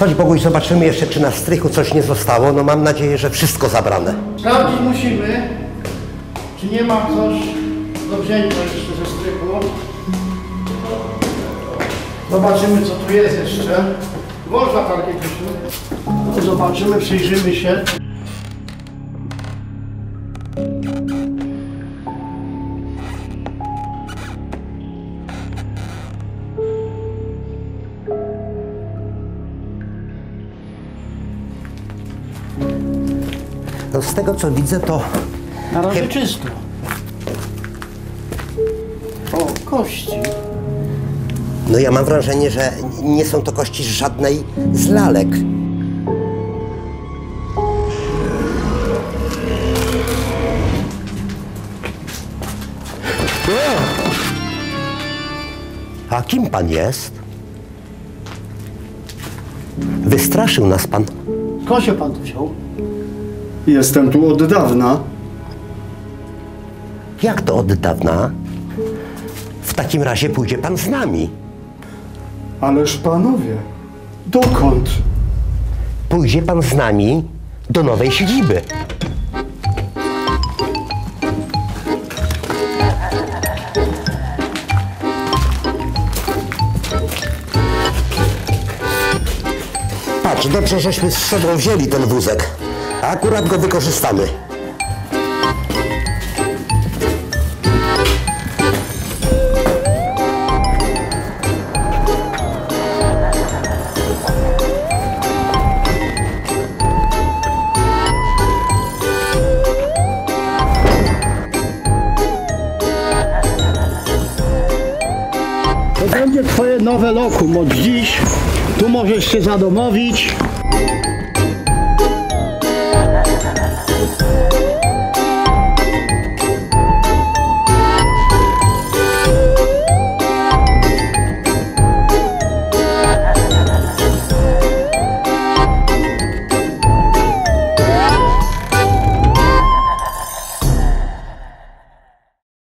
Chodź, Boguś, zobaczymy jeszcze, czy na strychu coś nie zostało. No mam nadzieję, że wszystko zabrane. Sprawdzić musimy, czy nie ma coś do wzięcia jeszcze ze strychu. Zobaczymy, co tu jest jeszcze. Można takie coś. Zobaczymy, przyjrzymy się. No z tego, co widzę, to... Na razie czysto. O, kości. No ja mam wrażenie, że nie są to kości żadnej z lalek. A kim pan jest? Wystraszył nas pan. Skąd się pan tu wziął? Jestem tu od dawna. Jak to od dawna? W takim razie pójdzie pan z nami. Ależ panowie, dokąd? Pójdzie pan z nami do nowej siedziby. Patrz, dobrze, żeśmy z sobą wzięli ten wózek, a akurat go wykorzystamy. To będzie twoje nowe lokum od dziś. Tu możesz się zadomowić.